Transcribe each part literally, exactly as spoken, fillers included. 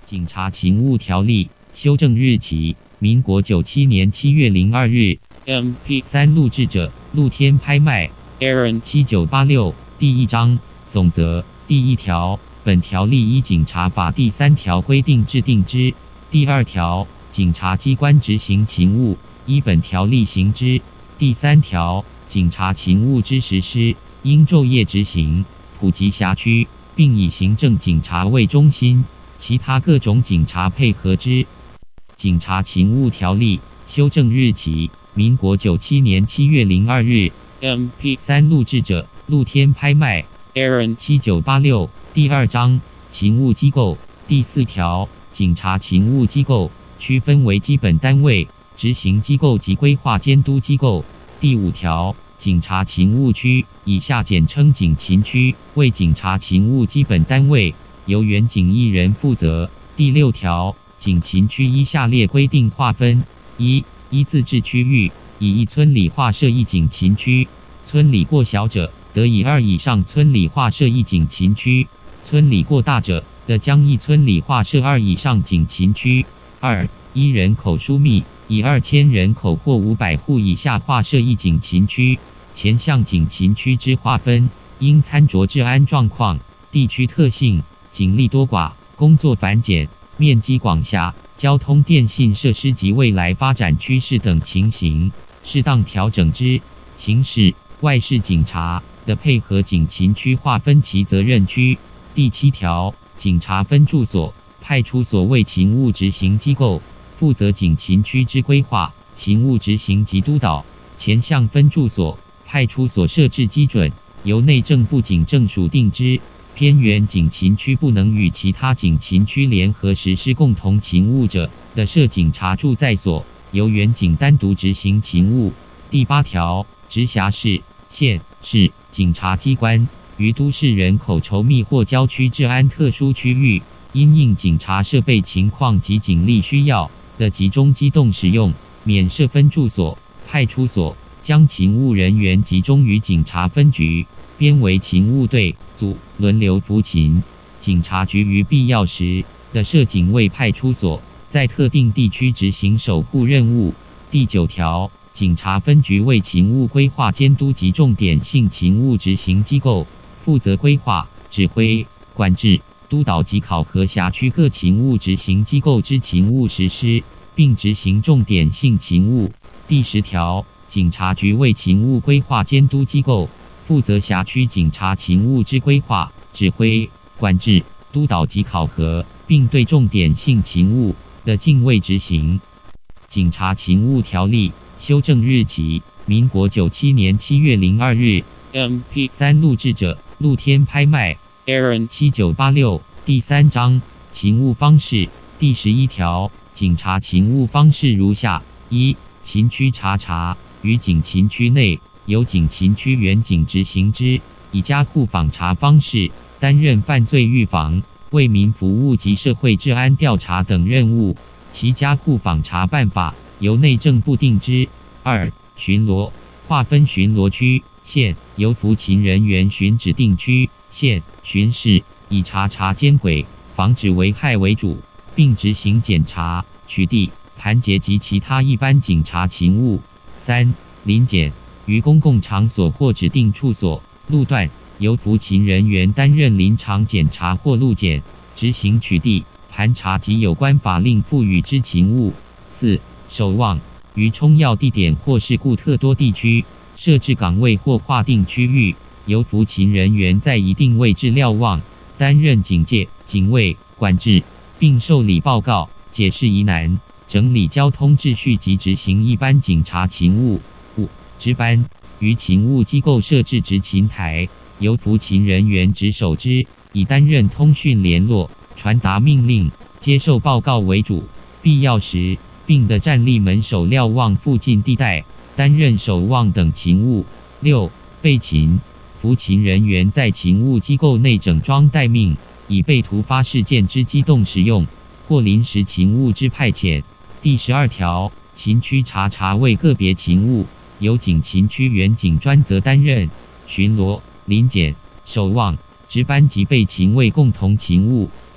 警察勤务条例修正日期：民国九七年七月零二日。 M P 三录制者：露天拍卖。 Aaron 七九八六第一章总则第一条，本条例依警察法第三条规定制定之。第二条，警察机关执行勤务依本条例行之。第三条，警察勤务之实施应昼夜执行，普及辖区，并以行政警察为中心，其他各种警察配合之。警察勤务条例修正日期：民国九七年七月零二日。 M P 三录制者：露天拍卖。 Aaron 七九八六第二章勤务机构第四条，警察勤务机构区分为基本单位、执行机构及规划监督机构。第五条，警察勤务区以下简称警勤区为警察勤务基本单位，由原警一人负责。第六条，警勤区依下列规定划分：一、依自治区域，以一村里划设一警勤区，村里过小者，得以二以上村里划设一警勤区；村里过大者，得将一村里划设二以上警勤区。二、依人口疏密，以二千人口或五百户以下划设一警勤区。前项警勤区之划分，应参酌治安状况、地区特性、警力多寡、工作繁简、面积广狭、交通电信设施及未来发展趋势等情形，适当调整之。刑事、外事警察的配合警勤区划分其责任区。第七条，警察分驻所、派出所为勤务执行机构，负责警勤区之规划、勤务执行及督导。前项分驻所、派出所设置基准，由内政部警政署定之。偏远警勤区不能与其他警勤区联合实施共同勤务者的，设警察驻在所，由原警单独执行勤务。第八条，直辖市、县市警察机关于都市人口稠密或郊区治安特殊区域，因应警察设备情况及警力需要的集中机动使用，免设分驻所、派出所，将勤务人员集中于警察分局，编为勤务队组，轮流服勤。警察局于必要时的设警卫派出所，在特定地区执行守护任务。第九条，警察分局为勤务规划监督及重点性勤务执行机构，负责规划、指挥、管制、督导及考核辖区各勤务执行机构之勤务实施，并执行重点性勤务。第十条，警察局为勤务规划监督机构，负责辖区警察勤务之规划、指挥、管制、督导及考核，并对重点性勤务的敬畏执行。警察勤务条例修正日期：民国九七年七月零二日。 M P 三录制者：露天拍卖。 Aaron 七九八六第三章勤务方式第十一条，警察勤务方式如下：一、勤区查查于警勤区内，由警勤区员警执行之，以加库访查方式担任犯罪预防、为民服务及社会治安调查等任务。其加库访查办法由内政部定之。二、巡逻划分巡逻区、县，由服勤人员巡指定区、县、巡视，以查查监轨、防止危害为主，并执行检查、取缔、盘结及其他一般警察勤务。三、临检于公共场所或指定处所、路段，由服勤人员担任临场检查或路检，执行取缔、盘查及有关法令赋予之勤务。四、守望于冲要地点或事故特多地区，设置岗位或划定区域，由服勤人员在一定位置瞭望，担任警戒、警卫、管制，并受理报告、解释疑难、整理交通秩序及执行一般警察勤务。五、值班于勤务机构设置执勤台，由服勤人员值守之，以担任通讯联络、传达命令、接受报告为主，必要时并的站立门守瞭望附近地带，担任守望等勤务。六、备勤服勤人员在勤务机构内整装待命，以备突发事件之机动使用，或临时勤务之派遣。第十二条，勤区查查为个别勤务，由警勤区员警专责担任。巡逻、临检、守望、值班及备勤为共同勤务，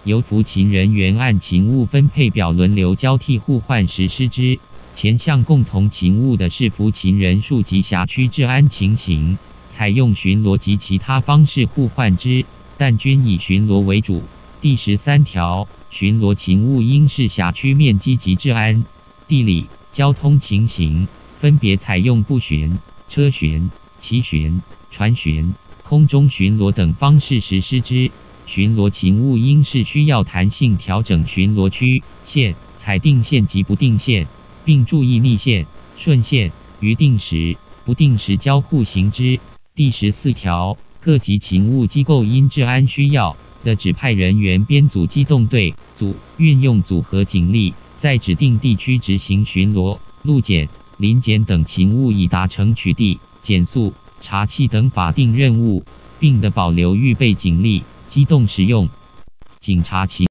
由服勤人员按勤务分配表轮流交替互换实施之。前项共同勤务的是服勤人数及辖区治安情形，采用巡逻及其他方式互换之，但均以巡逻为主。第十三条，巡逻勤务应视辖区面积及治安、地理、交通情形，分别采用步巡、车巡、骑巡、船巡、空中巡逻等方式实施之。巡逻勤务应视需要弹性调整巡逻区、线，采定线及不定线，并注意逆线、顺线于定时、不定时交互行之。第十四条，各级勤务机构因治安需要的指派人员编组机动队、组，运用组合警力，在指定地区执行巡逻、路检、临检等勤务，以达成取缔、检肃、查缉等法定任务，并的保留预备警力、机动使用警察勤